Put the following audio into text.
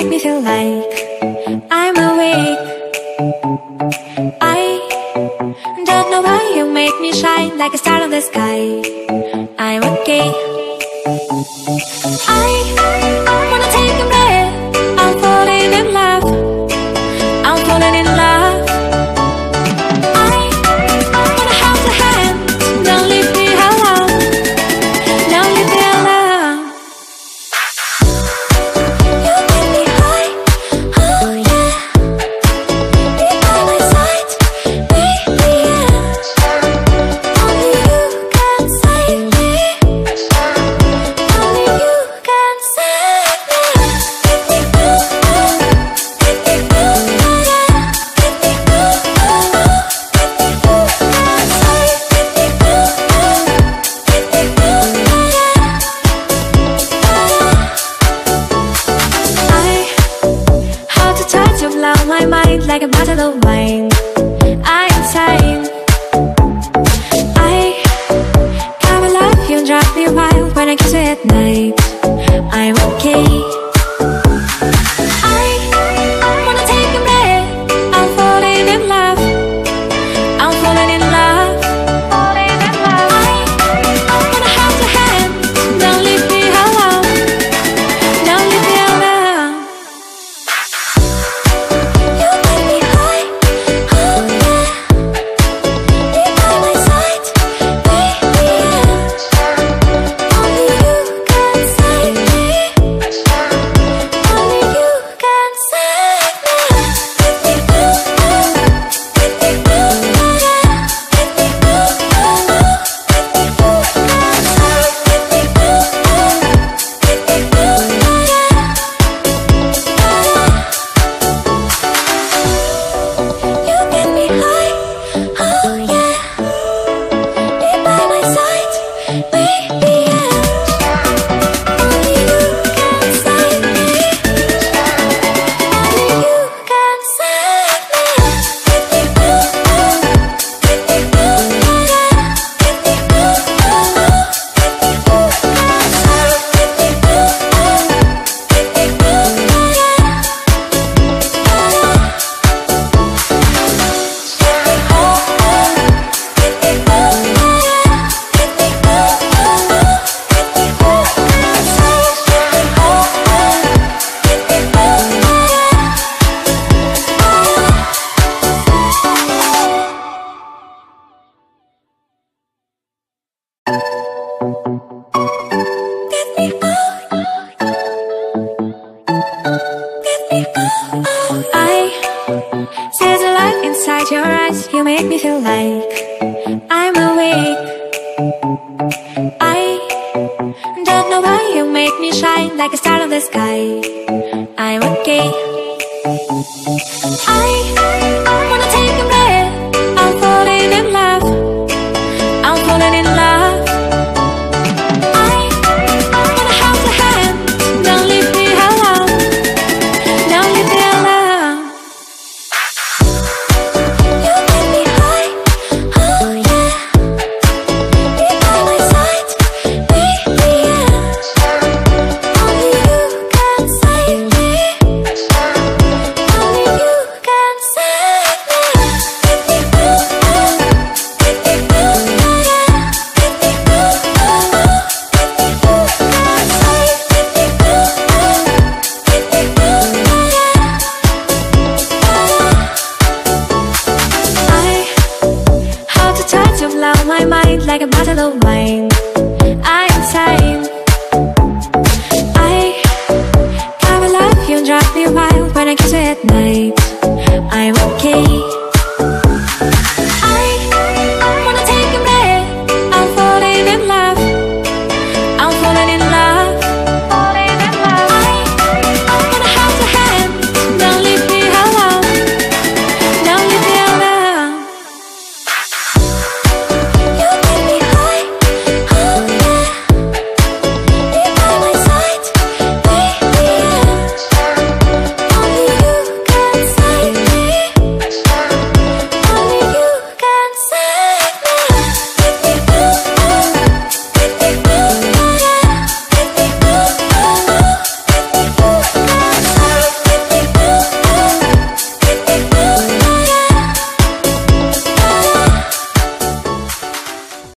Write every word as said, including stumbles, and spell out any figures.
make me feel like I'm awake. I don't know why you make me shine like a star in the sky. I'm okay. I wanna take a breath. I'm falling in love. I'm falling in love. I wanna hold your hand. Don't leave me alone. Don't leave me alone. You get me high, oh yeah. Be by my side, baby, yeah. Only you can save me. Only you can save me. I hold the touch of love, my mind like a bottle of wine. I'm insane. I come alive, you drive me wild when I kiss you at night. I'm okay. I wanna take a breath. I'm falling in love. I'm falling in love. Falling in love. I wanna hold your hand. Don't leave me alone. Don't leave me alone. You get me high, oh yeah. Be by my side, baby, yeah. Only you can save me. Only you can save me. You get me high, oh yeah. Be by my side, baby, yeah. Only you can save me. Only you can save me. Get me out. Get me out. I see the light inside your eyes. You make me feel like I'm awake. I don't know why you make me shine like a star in the sky. I'm okay. I wanna take a breath. I'm falling in love. I'm falling in love. I wanna hold your hand. Don't leave me alone. Don't leave me alone. You get me high, oh yeah. Be by my side, baby, yeah. Only you can save me. Only you can save me. I hold the touch of love, my mind like a bottle of wine. I'm insane. I come alive, you drive me wild when I kiss you at night. I'm okay.